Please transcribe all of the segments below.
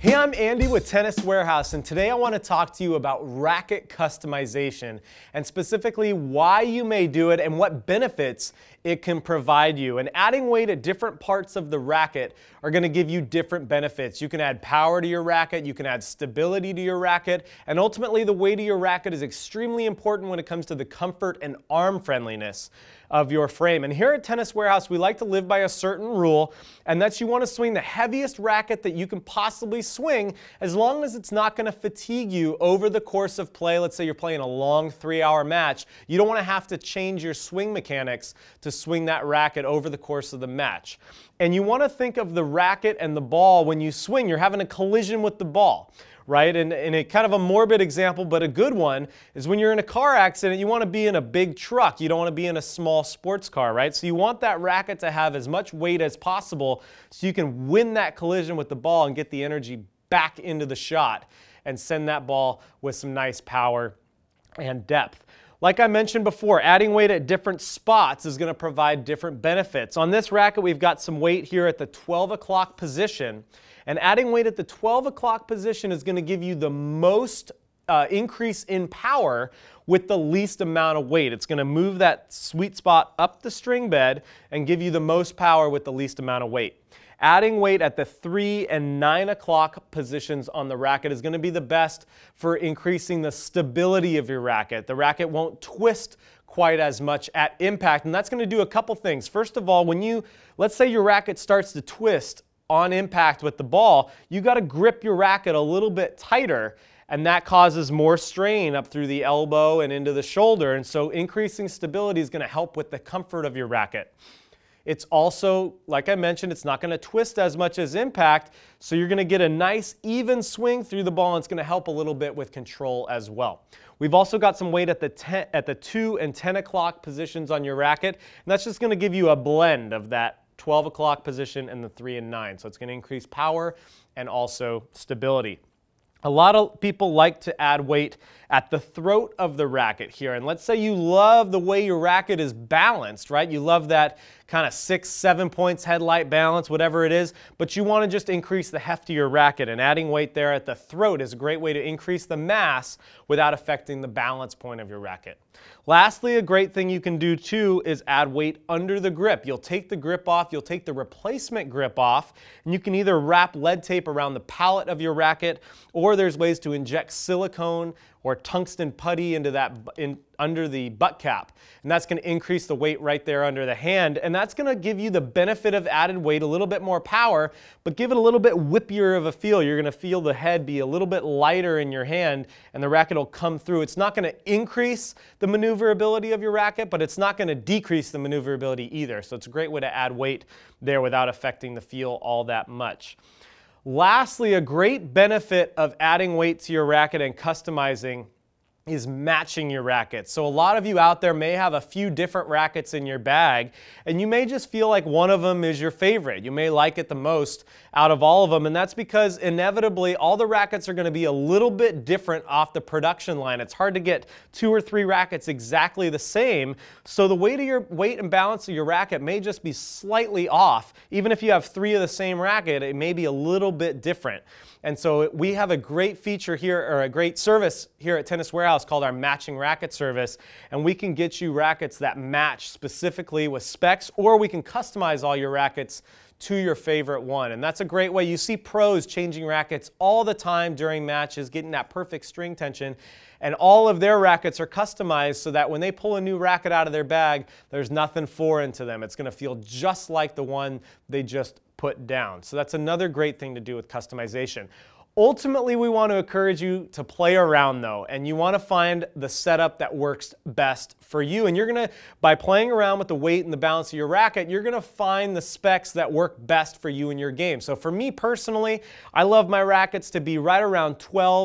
Hey, I'm Andy with Tennis Warehouse, and today I want to talk to you about racket customization, and specifically why you may do it and what benefits it can provide you. And adding weight at different parts of the racket are going to give you different benefits. You can add power to your racket, you can add stability to your racket, and ultimately the weight of your racket is extremely important when it comes to the comfort and arm friendliness of your frame. And here at Tennis Warehouse, we like to live by a certain rule, and that's you want to swing the heaviest racket that you can possibly swing, as long as it's not going to fatigue you over the course of play. Let's say you're playing a long 3-hour match. You don't want to have to change your swing mechanics to swing that racket over the course of the match. And you want to think of the racket and the ball when you swing. You're having a collision with the ball, right? And a kind of a morbid example, but a good one, is when you're in a car accident, you want to be in a big truck. You don't want to be in a small sports car, right? So you want that racket to have as much weight as possible so you can win that collision with the ball and get the energy back into the shot and send that ball with some nice power and depth. Like I mentioned before, adding weight at different spots is going to provide different benefits. On this racket, we've got some weight here at the 12 o'clock position. And adding weight at the 12 o'clock position is going to give you the most increase in power with the least amount of weight. It's going to move that sweet spot up the string bed and give you the most power with the least amount of weight. Adding weight at the 3 and 9 o'clock positions on the racket is going to be the best for increasing the stability of your racket. The racket won't twist quite as much at impact, and that's going to do a couple things. First of all, let's say your racket starts to twist on impact with the ball, you got to grip your racket a little bit tighter, and that causes more strain up through the elbow and into the shoulder. And so increasing stability is going to help with the comfort of your racket. It's also, like I mentioned, it's not going to twist as much as impact, so you're going to get a nice even swing through the ball, and it's going to help a little bit with control as well. We've also got some weight at the 2 and 10 o'clock positions on your racket, and that's just going to give you a blend of that 12 o'clock position and the 3 and 9. So it's going to increase power and also stability. A lot of people like to add weight at the throat of the racket here. And let's say you love the way your racket is balanced, right? You love that kind of 6-7 points headlight balance, whatever it is, but you want to just increase the heft of your racket. And adding weight there at the throat is a great way to increase the mass without affecting the balance point of your racket. Lastly, a great thing you can do too is add weight under the grip. You'll take the grip off, you'll take the replacement grip off, and you can either wrap lead tape around the pallet of your racket, or there's ways to inject silicone or tungsten putty into under the butt cap. And that's going to increase the weight right there under the hand. And that's going to give you the benefit of added weight, a little bit more power, but give it a little bit whippier of a feel. You're going to feel the head be a little bit lighter in your hand, and the racket will come through. It's not going to increase the maneuverability of your racket, but it's not going to decrease the maneuverability either. So it's a great way to add weight there without affecting the feel all that much. Lastly, a great benefit of adding weight to your racket and customizing is matching your rackets. So a lot of you out there may have a few different rackets in your bag, and you may just feel like one of them is your favorite. You may like it the most out of all of them, and that's because inevitably all the rackets are going to be a little bit different off the production line. It's hard to get 2 or 3 rackets exactly the same, so the weight and balance of your racket may just be slightly off. Even if you have 3 of the same racket, it may be a little bit different. And so we have a great feature here, or a great service here at Tennis Warehouse called our matching racket service, and we can get you rackets that match specifically with specs, or we can customize all your rackets to your favorite one. And that's a great way. You see pros changing rackets all the time during matches, getting that perfect string tension, and all of their rackets are customized so that when they pull a new racket out of their bag, there's nothing foreign to them. It's going to feel just like the one they just put down. So that's another great thing to do with customization. Ultimately, we want to encourage you to play around though, and you want to find the setup that works best for you. And you're going to, by playing around with the weight and the balance of your racket, you're going to find the specs that work best for you in your game. So for me personally, I love my rackets to be right around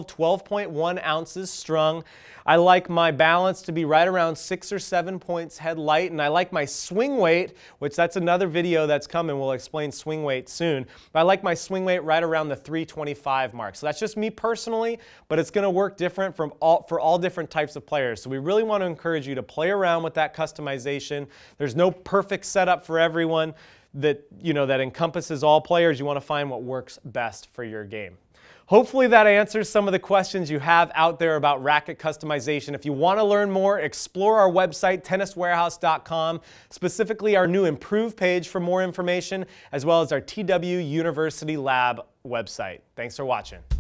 12.1 ounces strung. I like my balance to be right around 6 or 7 points head light, and I like my swing weight, which that's another video that's coming. We'll explain swing weight soon. But I like my swing weight right around the 325 mark. So that's just me personally, but it's going to work different for all different types of players. So we really want to encourage you to play around with that customization. There's no perfect setup for everyone that encompasses all players. You want to find what works best for your game. Hopefully that answers some of the questions you have out there about racket customization. If you want to learn more, explore our website, tenniswarehouse.com, specifically our new improved page for more information, as well as our TW University Lab website. Thanks for watching.